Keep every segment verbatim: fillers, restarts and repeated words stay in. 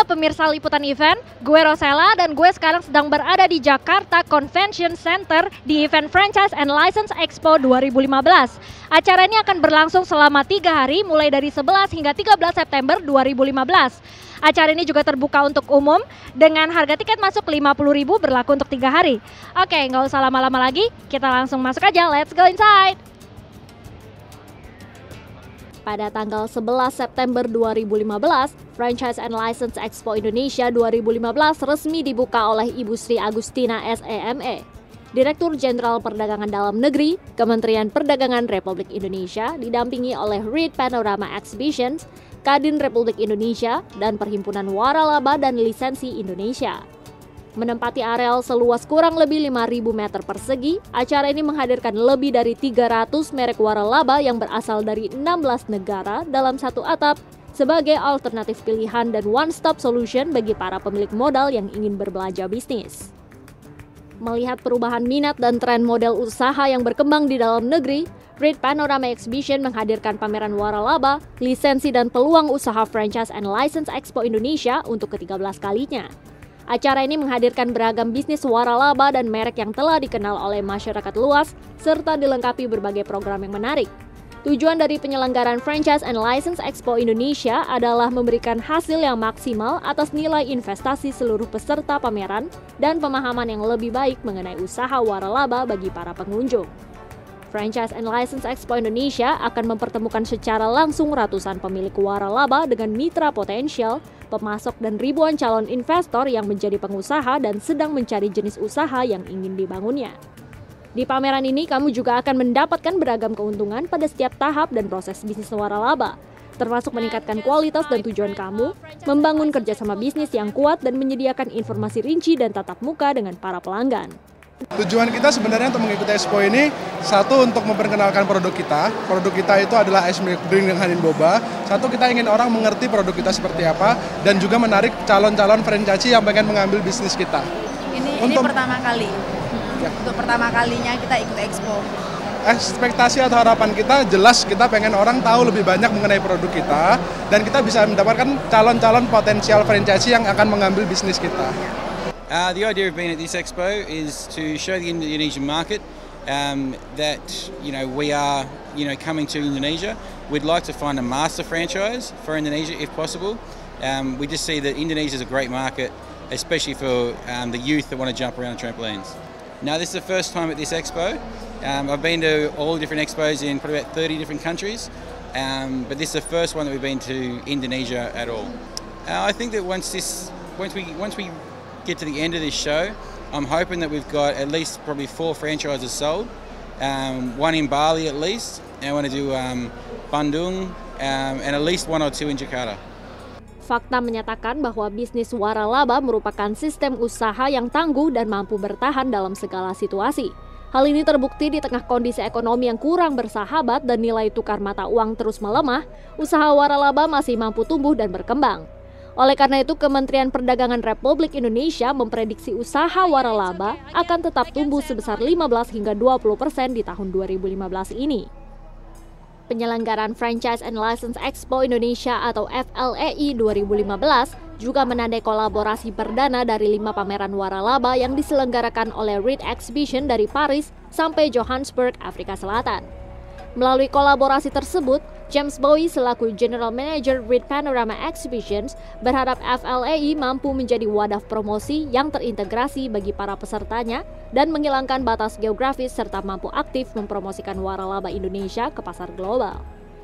pemirsa Liputan Event, gue Rosella dan gue sekarang sedang berada di Jakarta Convention Center di event Franchise and License Expo dua ribu lima belas. Acara ini akan berlangsung selama tiga hari mulai dari sebelas hingga tiga belas September dua ribu lima belas. Acara ini juga terbuka untuk umum dengan harga tiket masuk lima puluh ribu berlaku untuk tiga hari. Oke, nggak usah lama-lama lagi, kita langsung masuk aja, let's go inside! Pada tanggal sebelas September dua ribu lima belas, Franchise and License Expo Indonesia dua ribu lima belas resmi dibuka oleh Ibu Sri Agustina S E M E, Direktur Jenderal Perdagangan Dalam Negeri, Kementerian Perdagangan Republik Indonesia, didampingi oleh Reed Panorama Exhibitions, Kadin Republik Indonesia, dan Perhimpunan Waralaba dan Lisensi Indonesia. Menempati areal seluas kurang lebih lima ribu meter persegi, acara ini menghadirkan lebih dari tiga ratus merek waralaba yang berasal dari enam belas negara dalam satu atap sebagai alternatif pilihan dan one-stop solution bagi para pemilik modal yang ingin berbelanja bisnis. Melihat perubahan minat dan tren model usaha yang berkembang di dalam negeri, Reed Panorama Exhibition menghadirkan pameran waralaba, lisensi dan peluang usaha Franchise and License Expo Indonesia untuk ke tiga belas kalinya. Acara ini menghadirkan beragam bisnis waralaba dan merek yang telah dikenal oleh masyarakat luas, serta dilengkapi berbagai program yang menarik. Tujuan dari penyelenggaraan Franchise and License Expo Indonesia adalah memberikan hasil yang maksimal atas nilai investasi seluruh peserta pameran dan pemahaman yang lebih baik mengenai usaha waralaba bagi para pengunjung. Franchise and License Expo Indonesia akan mempertemukan secara langsung ratusan pemilik waralaba dengan mitra potensial, pemasok dan ribuan calon investor yang menjadi pengusaha dan sedang mencari jenis usaha yang ingin dibangunnya. Di pameran ini kamu juga akan mendapatkan beragam keuntungan pada setiap tahap dan proses bisnis waralaba, termasuk meningkatkan kualitas dan tujuan kamu, membangun kerjasama bisnis yang kuat dan menyediakan informasi rinci dan tatap muka dengan para pelanggan. Tujuan kita sebenarnya untuk mengikuti Expo ini, satu untuk memperkenalkan produk kita. Produk kita itu adalah ice milk drink dengan Hanin Boba. Satu, kita ingin orang mengerti produk kita seperti apa, dan juga menarik calon-calon franchisee yang pengen mengambil bisnis kita. Ini, untuk, ini pertama kali, ya. Untuk pertama kalinya kita ikut Expo. Ekspektasi atau harapan kita jelas kita pengen orang tahu lebih banyak mengenai produk kita, dan kita bisa mendapatkan calon-calon potensial franchisee yang akan mengambil bisnis kita. Ya. Uh, the idea of being at this expo is to show the Indonesian market um, that you know we are you know coming to Indonesia. We'd like to find a master franchise for Indonesia if possible. Um, we just see that Indonesia is a great market, especially for um, the youth that want to jump around on trampolines. Now this is the first time at this expo. Um, I've been to all different expos in probably about thirty different countries, um, but this is the first one that we've been to Indonesia at all. Uh, I think that once this, once we, once we get to the end of this show, I'm hoping that we've got at least probably four franchises sold, um, one in Bali at least, and I want to do um, Bandung, um, and at least one or two in Jakarta. Fakta menyatakan bahwa bisnis waralaba merupakan sistem usaha yang tangguh dan mampu bertahan dalam segala situasi. Hal ini terbukti di tengah kondisi ekonomi yang kurang bersahabat dan nilai tukar mata uang terus melemah, usaha waralaba masih mampu tumbuh dan berkembang. Oleh karena itu, Kementerian Perdagangan Republik Indonesia memprediksi usaha waralaba akan tetap tumbuh sebesar lima belas hingga dua puluh persen di tahun dua ribu lima belas ini. Penyelenggaraan Franchise and License Expo Indonesia atau F L E I dua ribu lima belas juga menandai kolaborasi perdana dari lima pameran waralaba yang diselenggarakan oleh Reed Exhibition dari Paris sampai Johannesburg, Afrika Selatan. Melalui kolaborasi tersebut, James Bowie selaku General Manager Reed Panorama Exhibitions berharap F L E I mampu menjadi wadah promosi yang terintegrasi bagi para pesertanya dan menghilangkan batas geografis serta mampu aktif mempromosikan waralaba Indonesia ke pasar global.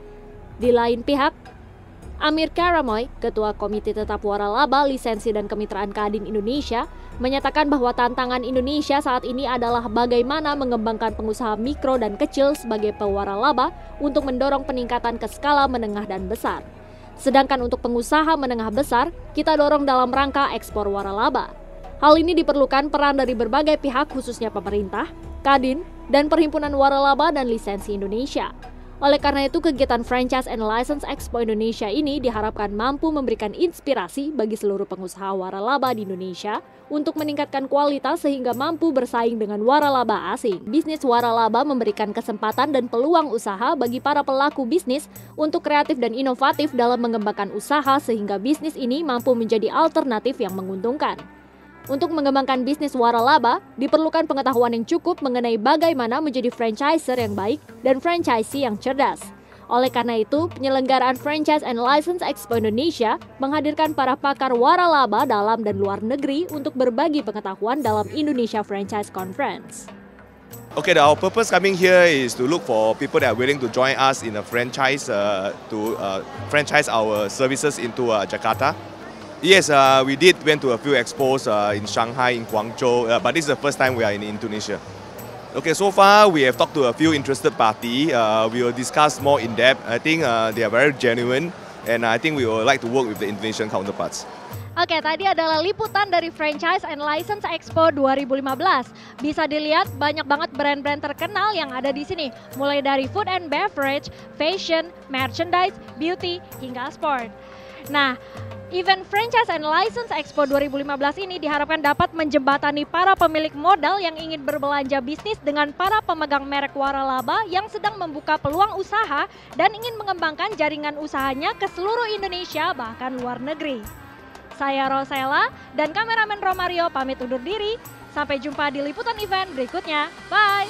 Di lain pihak, Amir Karamoy, Ketua Komite Tetap Waralaba, Lisensi dan Kemitraan Kadin Indonesia, menyatakan bahwa tantangan Indonesia saat ini adalah bagaimana mengembangkan pengusaha mikro dan kecil sebagai pewaralaba untuk mendorong peningkatan ke skala menengah dan besar. Sedangkan untuk pengusaha menengah besar, kita dorong dalam rangka ekspor waralaba. Hal ini diperlukan peran dari berbagai pihak khususnya pemerintah, Kadin, dan Perhimpunan Waralaba dan Lisensi Indonesia. Oleh karena itu, kegiatan Franchise and License Expo Indonesia ini diharapkan mampu memberikan inspirasi bagi seluruh pengusaha waralaba di Indonesia untuk meningkatkan kualitas sehingga mampu bersaing dengan waralaba asing. Bisnis waralaba memberikan kesempatan dan peluang usaha bagi para pelaku bisnis untuk kreatif dan inovatif dalam mengembangkan usaha sehingga bisnis ini mampu menjadi alternatif yang menguntungkan. Untuk mengembangkan bisnis waralaba, diperlukan pengetahuan yang cukup mengenai bagaimana menjadi franchiser yang baik dan franchisee yang cerdas. Oleh karena itu, penyelenggaraan Franchise and License Expo Indonesia menghadirkan para pakar waralaba dalam dan luar negeri untuk berbagi pengetahuan dalam Indonesia Franchise Conference. Okay, our purpose coming here is to look for people that are willing to join us in a franchise uh, to uh, franchise our services into uh, Jakarta. Yes, uh, we did went to a few expos uh, in Shanghai, in Guangzhou, uh, but this is the first time we are in Indonesia. Okay, so far we have talked to a few interested parties. Uh, we will discuss more in depth. I think uh, they are very genuine, and I think we would like to work with the Indonesian counterparts. Oke, tadi adalah liputan dari Franchise and License Expo dua ribu lima belas. Bisa dilihat banyak banget brand-brand terkenal yang ada di sini, mulai dari food and beverage, fashion, merchandise, beauty, hingga sport. Nah, event Franchise and License Expo dua ribu lima belas ini diharapkan dapat menjembatani para pemilik modal yang ingin berbelanja bisnis dengan para pemegang merek waralaba yang sedang membuka peluang usaha dan ingin mengembangkan jaringan usahanya ke seluruh Indonesia bahkan luar negeri. Saya Rosella dan kameramen Romario pamit undur diri. Sampai jumpa di liputan event berikutnya. Bye!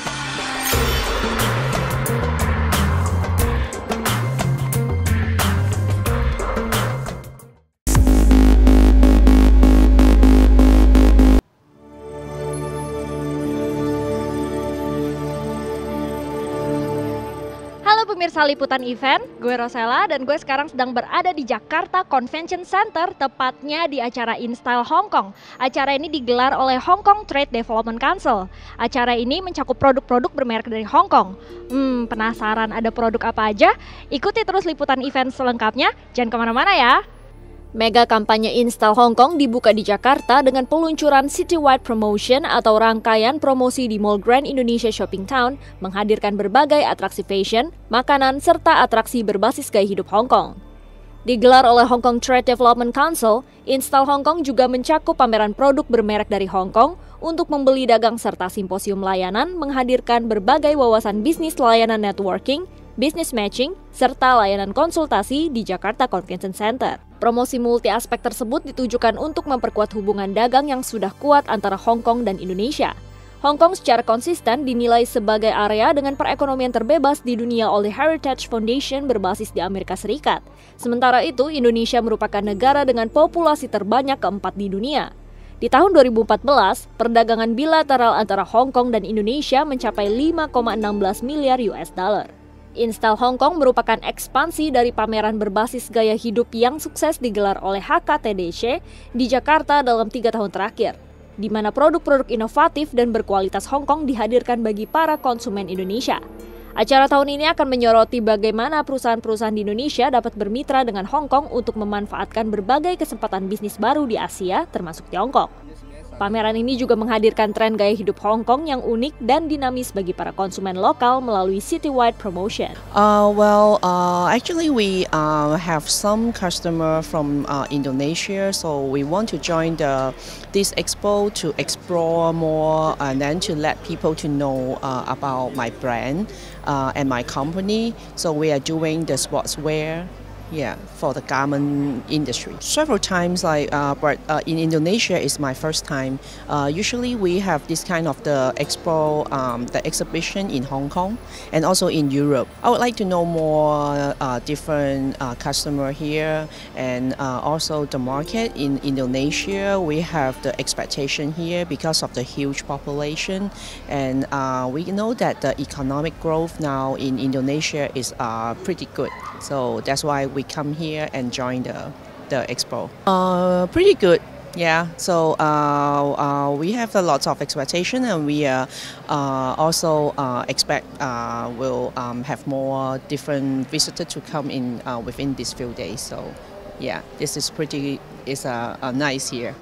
Pemirsa liputan event, gue Rosella dan gue sekarang sedang berada di Jakarta Convention Center, tepatnya di acara InStyle Hong Kong. Acara ini digelar oleh Hong Kong Trade Development Council. Acara ini mencakup produk-produk bermerek dari Hong Kong. Hmm, penasaran ada produk apa aja? Ikuti terus liputan event selengkapnya, jangan kemana-mana ya. Mega kampanye InStyle Hong Kong dibuka di Jakarta dengan peluncuran Citywide Promotion atau rangkaian promosi di Mall Grand Indonesia Shopping Town, menghadirkan berbagai atraksi fashion, makanan, serta atraksi berbasis gaya hidup Hong Kong. Digelar oleh Hong Kong Trade Development Council, InStyle Hong Kong juga mencakup pameran produk bermerek dari Hong Kong untuk membeli dagang serta simposium layanan, menghadirkan berbagai wawasan bisnis layanan networking, business matching, serta layanan konsultasi di Jakarta Convention Center. Promosi multi aspek tersebut ditujukan untuk memperkuat hubungan dagang yang sudah kuat antara Hong Kong dan Indonesia. Hong Kong secara konsisten dinilai sebagai area dengan perekonomian terbebas di dunia oleh Heritage Foundation berbasis di Amerika Serikat. Sementara itu, Indonesia merupakan negara dengan populasi terbanyak keempat di dunia. Di tahun dua ribu empat belas, perdagangan bilateral antara Hong Kong dan Indonesia mencapai lima koma satu enam miliar U S dollar. InStyle Hong Kong merupakan ekspansi dari pameran berbasis gaya hidup yang sukses digelar oleh H K T D C di Jakarta dalam tiga tahun terakhir, di mana produk-produk inovatif dan berkualitas Hong Kong dihadirkan bagi para konsumen Indonesia. Acara tahun ini akan menyoroti bagaimana perusahaan-perusahaan di Indonesia dapat bermitra dengan Hong Kong untuk memanfaatkan berbagai kesempatan bisnis baru di Asia, termasuk Tiongkok. Pameran ini juga menghadirkan tren gaya hidup Hong Kong yang unik dan dinamis bagi para konsumen lokal melalui Citywide Promotion. Uh, well, uh, actually we uh, have some customer from uh, Indonesia, so we want to join the this expo to explore more and then to let people to know uh, about my brand uh, and my company. So we are doing the sportswear. Yeah, for the garment industry. Several times, like, uh, but uh, in Indonesia is my first time. Uh, usually, we have this kind of the expo, um, the exhibition in Hong Kong and also in Europe. I would like to know more uh, different uh, customer here and uh, also the market in Indonesia. We have the expectation here because of the huge population, and uh, we know that the economic growth now in Indonesia is uh, pretty good. So that's why we come here and join the the expo. Uh, pretty good, yeah. So uh, uh, we have a lot of expectation, and we uh, uh, also uh, expect uh, we'll um, have more different visitors to come in uh, within these few days. So yeah, this is pretty is uh, uh, nice here.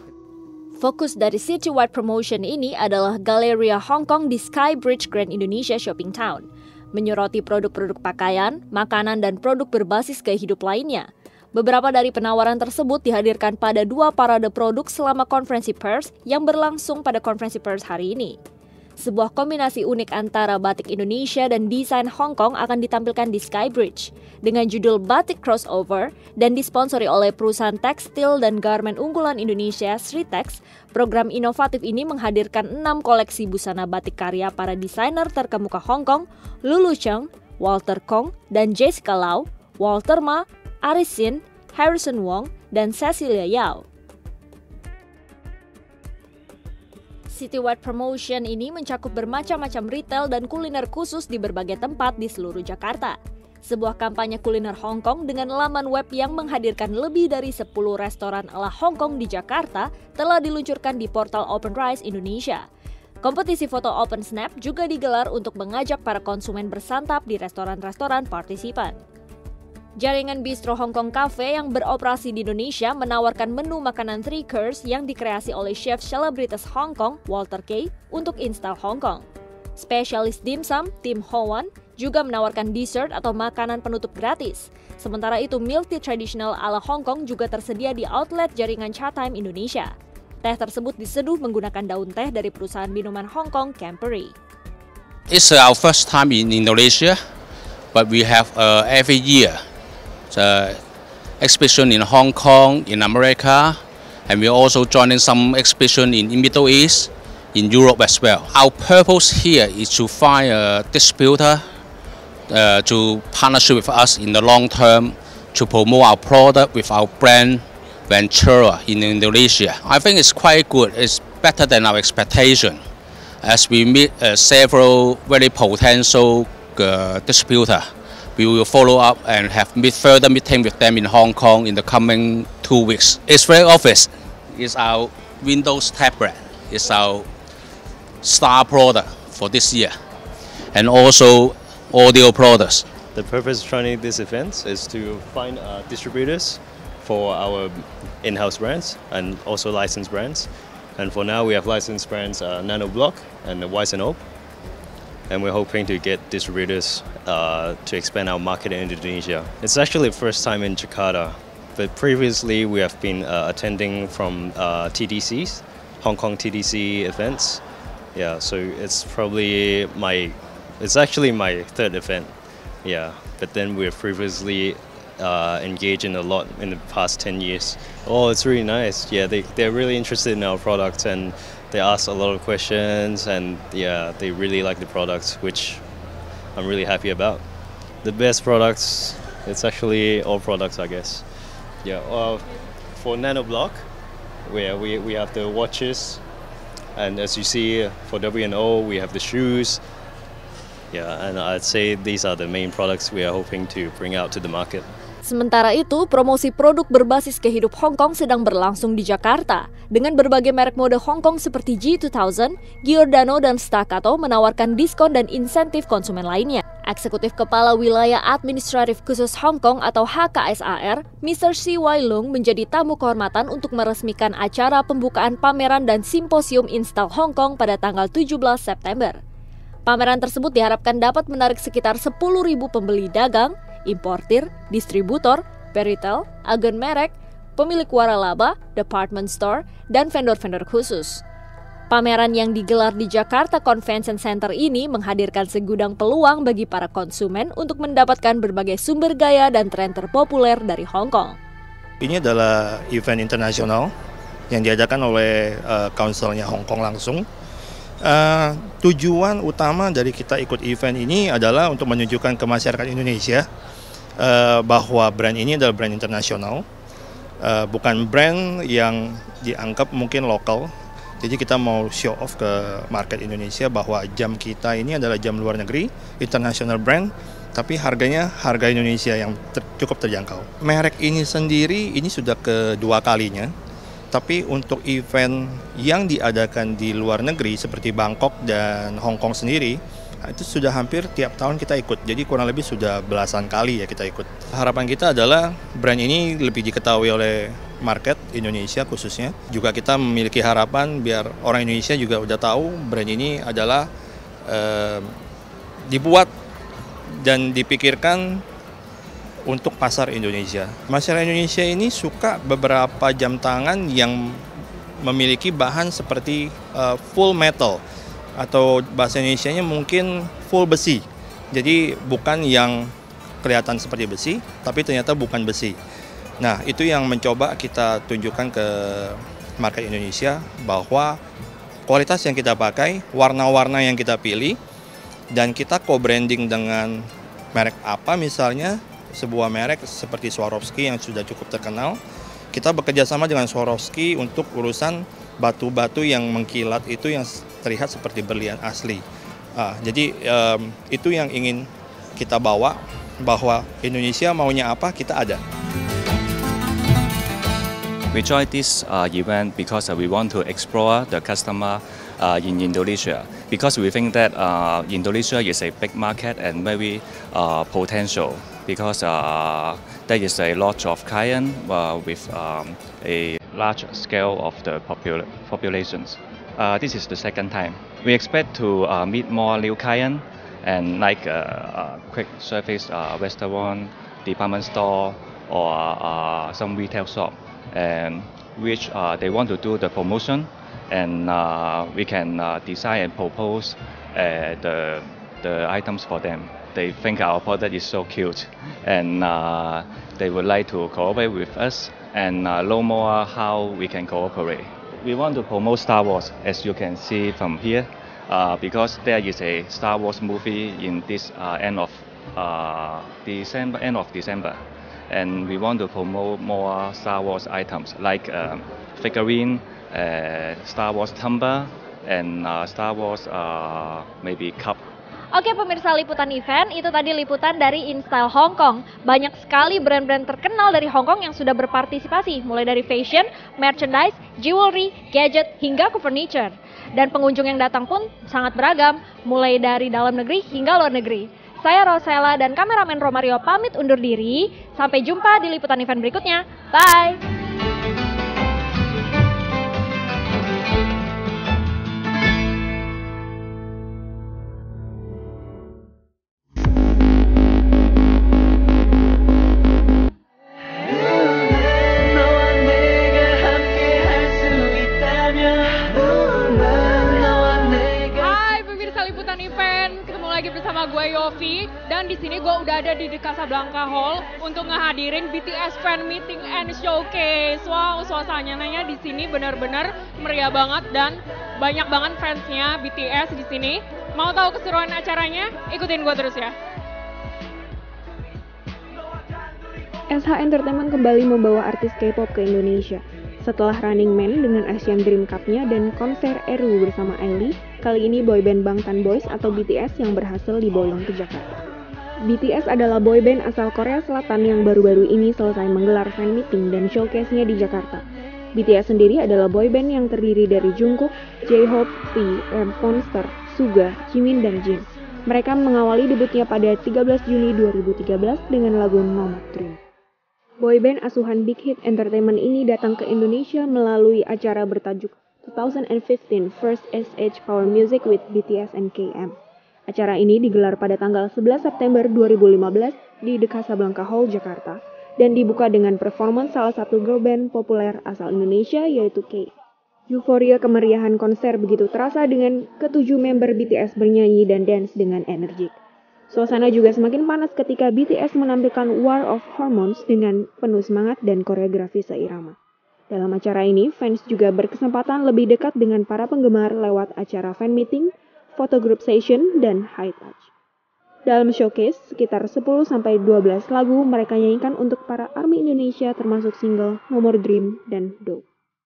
Fokus dari Citywide Promotion ini adalah Galleria Hong Kong di Skybridge Grand Indonesia Shopping Town. menyoroti produk-produk pakaian, makanan, dan produk berbasis gaya hidup lainnya. Beberapa dari penawaran tersebut dihadirkan pada dua parade produk selama konferensi pers yang berlangsung pada konferensi pers hari ini. Sebuah kombinasi unik antara batik Indonesia dan desain Hong Kong akan ditampilkan di Skybridge dengan judul Batik Crossover dan disponsori oleh perusahaan tekstil dan garmen unggulan Indonesia, Sritex. Program inovatif ini menghadirkan enam koleksi busana batik karya para desainer terkemuka Hong Kong, Lulu Cheng, Walter Kong, dan Jessica Lau, Walter Ma, Arisin, Harrison Wong, dan Cecilia Yao. Citywide Promotion ini mencakup bermacam-macam retail dan kuliner khusus di berbagai tempat di seluruh Jakarta. Sebuah kampanye kuliner Hong Kong dengan laman web yang menghadirkan lebih dari sepuluh restoran ala Hong Kong di Jakarta telah diluncurkan di portal OpenRice Indonesia. Kompetisi foto Open Snap juga digelar untuk mengajak para konsumen bersantap di restoran-restoran partisipan. Jaringan Bistro Hong Kong Cafe yang beroperasi di Indonesia menawarkan menu makanan three course yang dikreasi oleh chef selebritas Hong Kong, Walter Kay, untuk install Hong Kong. Spesialis dimsum, Tim Ho Wan, juga menawarkan dessert atau makanan penutup gratis. Sementara itu, milk tea tradisional ala Hong Kong juga tersedia di outlet jaringan Chatime Indonesia. Teh tersebut diseduh menggunakan daun teh dari perusahaan minuman Hong Kong, Campery. It's our first time in Indonesia, but we have uh, every year the exhibition in Hong Kong, in America, and we're also joining some exhibition in the Middle East, in Europe as well. Our purpose here is to find a distributor uh, to partnership with us in the long term to promote our product with our brand Ventura in Indonesia. I think it's quite good. It's better than our expectation as we meet uh, several very potential uh, distributors. We will follow up and have meet further meeting with them in Hong Kong in the coming two weeks. It's very obvious. It's our Windows tablet. It's our star product for this year, and also audio products. The purpose of running this event is to find uh, distributors for our in-house brands and also licensed brands. And for now, we have licensed brands uh, Nanoblock and Wise and Oak. And we're hoping to get distributors uh, to expand our market in Indonesia. It's actually the first time in Jakarta, but previously we have been uh, attending from uh, T D Cs, Hong Kong T D C events. Yeah, so it's probably my, it's actually my third event. Yeah, but then we've previously uh, engaged in a lot in the past ten years. Oh, it's really nice. Yeah, they, they're really interested in our products and they ask a lot of questions, and yeah, they really like the products, which I'm really happy about. The best products, it's actually all products, I guess. Yeah, uh, for Nanoblock, where we, we have the watches, and as you see for W and O, we have the shoes. Yeah, and I'd say these are the main products we are hoping to bring out to the market. Sementara itu, promosi produk berbasis gaya hidup Hong Kong sedang berlangsung di Jakarta. Dengan berbagai merek mode Hong Kong seperti G dua ribu, Giordano, dan Staccato menawarkan diskon dan insentif konsumen lainnya. Eksekutif Kepala Wilayah Administratif Khusus Hong Kong atau H K S A R, Mister Si Wai Lung menjadi tamu kehormatan untuk meresmikan acara pembukaan pameran dan simposium Install Hong Kong pada tanggal tujuh belas September. Pameran tersebut diharapkan dapat menarik sekitar sepuluh ribu pembeli dagang, importir, distributor, peritel, agen merek, pemilik waralaba, department store, dan vendor-vendor khusus. Pameran yang digelar di Jakarta Convention Center ini menghadirkan segudang peluang bagi para konsumen untuk mendapatkan berbagai sumber gaya dan tren terpopuler dari Hong Kong. Ini adalah event internasional yang diadakan oleh uh, Council-nya Hong Kong langsung. Uh, tujuan utama dari kita ikut event ini adalah untuk menunjukkan ke masyarakat Indonesia uh, bahwa brand ini adalah brand internasional, uh, bukan brand yang dianggap mungkin lokal. Jadi kita mau show off ke market Indonesia bahwa jam kita ini adalah jam luar negeri, international brand, tapi harganya harga Indonesia yang ter, cukup terjangkau. Merek ini sendiri ini sudah kedua kalinya, tapi untuk event yang diadakan di luar negeri seperti Bangkok dan Hong Kong sendiri, itu sudah hampir tiap tahun kita ikut. Jadi kurang lebih sudah belasan kali ya kita ikut. Harapan kita adalah brand ini lebih diketahui oleh market Indonesia khususnya. Juga kita memiliki harapan biar orang Indonesia juga udah tahu brand ini adalah eh, dibuat dan dipikirkan untuk pasar Indonesia. Masyarakat Indonesia ini suka beberapa jam tangan yang memiliki bahan seperti uh, full metal atau bahasa Indonesianya mungkin full besi. Jadi bukan yang kelihatan seperti besi, tapi ternyata bukan besi. Nah, itu yang mencoba kita tunjukkan ke market Indonesia bahwa kualitas yang kita pakai, warna-warna yang kita pilih, dan kita co-branding dengan merek apa misalnya, sebuah merek seperti Swarovski yang sudah cukup terkenal. Kita bekerja sama dengan Swarovski untuk urusan batu-batu yang mengkilat itu yang terlihat seperti berlian asli. Ah, jadi um, itu yang ingin kita bawa, bahwa Indonesia maunya apa, kita ada. We joined this uh, event because uh, we want to explore the customer uh, in Indonesia, because we think that uh, Indonesia is a big market and very uh, potential, because uh, there is a lot of clients uh, with um, a large scale of the popul populations. Uh, this is the second time. We expect to uh, meet more new clients and like uh, uh, quick service uh, restaurant, department store, or uh, some retail shop, and which uh, they want to do the promotion, and uh, we can uh, design and propose uh, the the items for them. They think our product is so cute, and uh, they would like to cooperate with us and uh, know more how we can cooperate. We want to promote Star Wars, as you can see from here, uh, because there is a Star Wars movie in this uh, end of uh, December, end of December, and we want to promote more Star Wars items like um, figurine, uh, Star Wars tumbler, and uh, Star Wars uh, maybe cup. Oke pemirsa liputan event, itu tadi liputan dari InStyle Hong Kong. Banyak sekali brand-brand terkenal dari Hong Kong yang sudah berpartisipasi, mulai dari fashion, merchandise, jewelry, gadget, hingga ke furniture. Dan pengunjung yang datang pun sangat beragam, mulai dari dalam negeri hingga luar negeri. Saya Rosella dan kameramen Romario pamit undur diri. Sampai jumpa di liputan event berikutnya. Bye! Bersama gue Yofi, dan di sini gue udah ada di The Casablanca Hall untuk ngehadirin B T S Fan Meeting and Showcase. Wow, suasananya di sini benar-benar meriah banget dan banyak banget fansnya B T S di sini. Mau tahu keseruan acaranya? Ikutin gue terus ya. S H Entertainment kembali membawa artis K-pop ke Indonesia. Setelah Running Man dengan Asian Dream Cup-nya dan konser Eru bersama Ailey, kali ini boyband Bangtan Boys atau B T S yang berhasil diboyong ke Jakarta. B T S adalah boyband asal Korea Selatan yang baru-baru ini selesai menggelar fan meeting dan showcase-nya di Jakarta. B T S sendiri adalah boyband yang terdiri dari Jungkook, J-Hope, V, M, Monster, Suga, Jimin, dan Jin. Mereka mengawali debutnya pada tiga belas Juni dua ribu tiga belas dengan lagu Nomad Dream. Boyband asuhan Big Hit Entertainment ini datang ke Indonesia melalui acara bertajuk two thousand fifteen First S H Power Music with B T S and K M. Acara ini digelar pada tanggal sebelas September dua ribu lima belas di The Casablanca Hall, Jakarta, dan dibuka dengan performance salah satu girl band populer asal Indonesia yaitu K. Euforia kemeriahan konser begitu terasa dengan ketujuh member B T S bernyanyi dan dance dengan energik. Suasana juga semakin panas ketika B T S menampilkan War of Hormones dengan penuh semangat dan koreografi seirama. Dalam acara ini, fans juga berkesempatan lebih dekat dengan para penggemar lewat acara fan meeting, photo group session, dan high touch. Dalam showcase, sekitar sepuluh sampai dua belas lagu mereka nyanyikan untuk para ARMY Indonesia termasuk single Nomor Dream dan Do.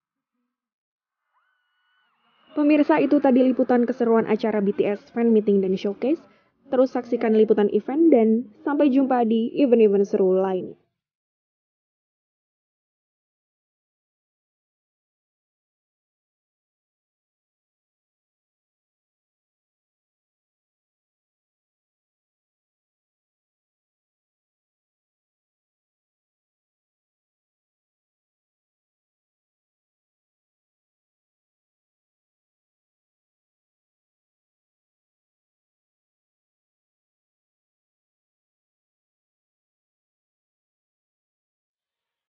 Pemirsa, itu tadi liputan keseruan acara B T S fan meeting dan showcase. Terus saksikan liputan event dan sampai jumpa di event-event seru lain.